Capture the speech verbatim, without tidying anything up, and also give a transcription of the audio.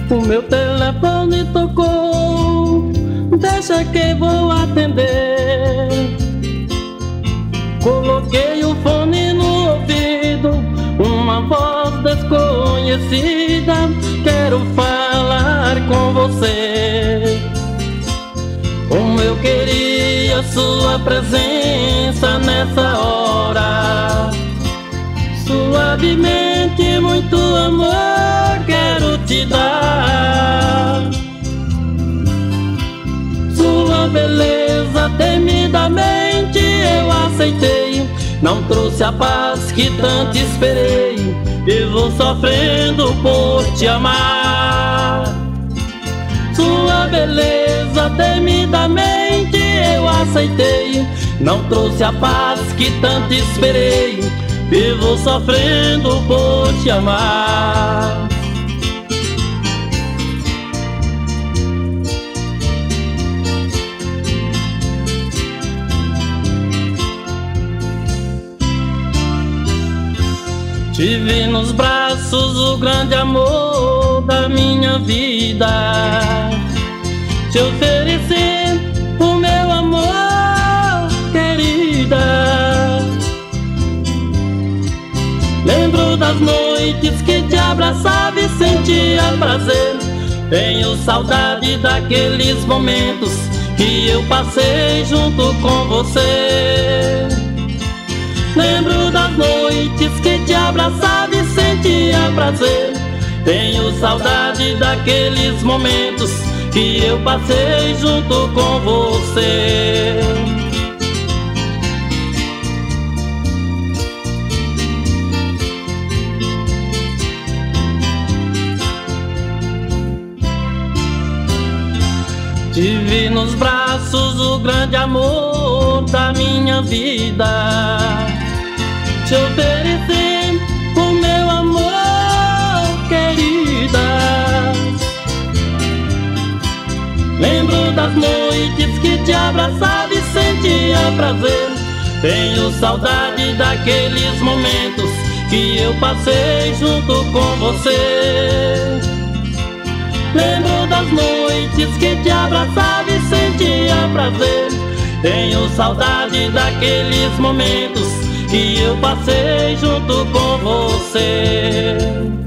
O meu telefone tocou, deixa que vou atender. Coloquei o fone no ouvido, uma voz desconhecida. Quero falar com você. Como eu queria sua presença nessa hora. Suavemente, muito amor quero te dar. Sua beleza temidamente eu aceitei. Não trouxe a paz que tanto esperei. Vivo sofrendo por te amar. Sua beleza temidamente eu aceitei. Não trouxe a paz que tanto esperei. Vivo sofrendo por te amar. Tive nos braços o grande amor da minha vida. Te ofereci o meu amor, querida. Lembro das noites que te abraçava e sentia prazer. Tenho saudade daqueles momentos que eu passei junto com você. Lembro das noites que te abraçava e sentia prazer. Tenho saudade daqueles momentos que eu passei junto com você. Tive nos braços o grande amor da minha vida. Te ofereci o meu amor, querida. Lembro das noites que te abraçava e sentia prazer. Tenho saudade daqueles momentos que eu passei junto com você. Lembro das noites que te abraçava e sentia prazer. Tenho saudade daqueles momentos que eu passei junto com você.